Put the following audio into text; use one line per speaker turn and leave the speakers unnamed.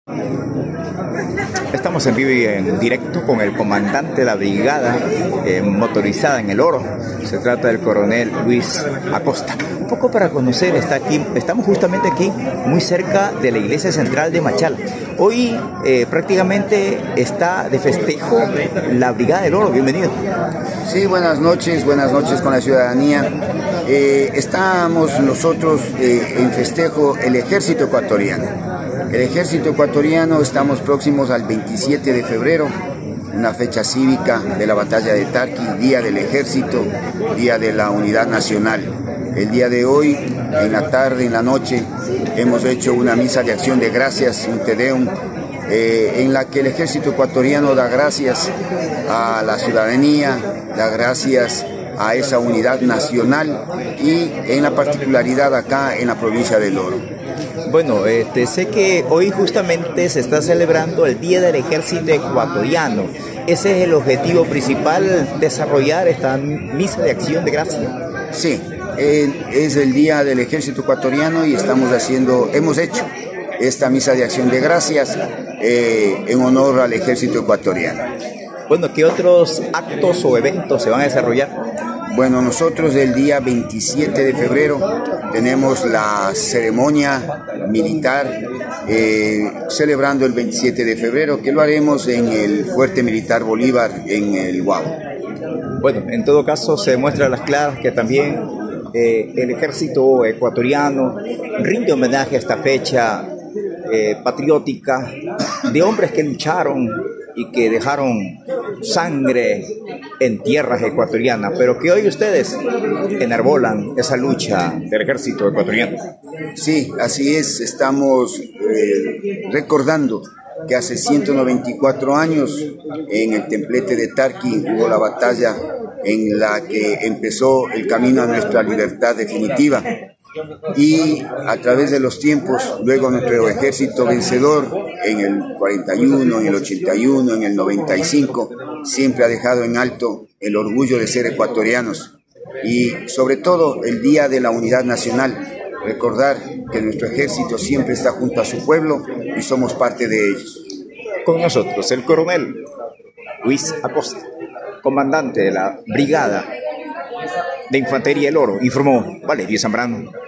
Estamos en vivo y en directo con el comandante de la brigada motorizada en El Oro. Se trata del coronel Luis Acosta. Un poco para conocer, estamos justamente aquí, muy cerca de la iglesia central de Machala. Hoy prácticamente está de festejo la brigada del Oro. Bienvenido.
Sí, buenas noches con la ciudadanía. Estamos nosotros en festejo el ejército ecuatoriano. El ejército ecuatoriano, estamos próximos al 27 de febrero, una fecha cívica de la batalla de Tarqui, Día del Ejército, Día de la Unidad Nacional. El día de hoy, en la tarde, en la noche, hemos hecho una misa de acción de gracias, un Te Deum, en la que el ejército ecuatoriano da gracias a la ciudadanía, da gracias a esa unidad nacional y en la particularidad acá en la provincia del Oro.
Bueno, sé que hoy justamente se está celebrando el Día del Ejército Ecuatoriano. ¿Ese es el objetivo principal, desarrollar esta misa de acción de gracias?
Sí, es el Día del Ejército Ecuatoriano y hemos hecho esta misa de acción de gracias en honor al Ejército Ecuatoriano.
Bueno, ¿qué otros actos o eventos se van a desarrollar?
Bueno, nosotros el día 27 de febrero tenemos la ceremonia militar celebrando el 27 de febrero, que lo haremos en el Fuerte Militar Bolívar en el Guau.
Bueno, en todo caso se demuestra a las claras que también el ejército ecuatoriano rinde homenaje a esta fecha patriótica de hombres que lucharon y que dejaron sangre en tierras ecuatorianas, pero que hoy ustedes enarbolan esa lucha del ejército ecuatoriano.
Sí, así es, estamos recordando que hace 194 años en el templete de Tarqui hubo la batalla en la que empezó el camino a nuestra libertad definitiva. Y a través de los tiempos, luego nuestro ejército vencedor en el 41, en el 81, en el 95, siempre ha dejado en alto el orgullo de ser ecuatorianos y sobre todo el Día de la Unidad Nacional, recordar que nuestro ejército siempre está junto a su pueblo y somos parte de ellos.
Con nosotros el coronel Luis Acosta, comandante de la brigada de Infantería El Oro, informó Valerio Zambrano.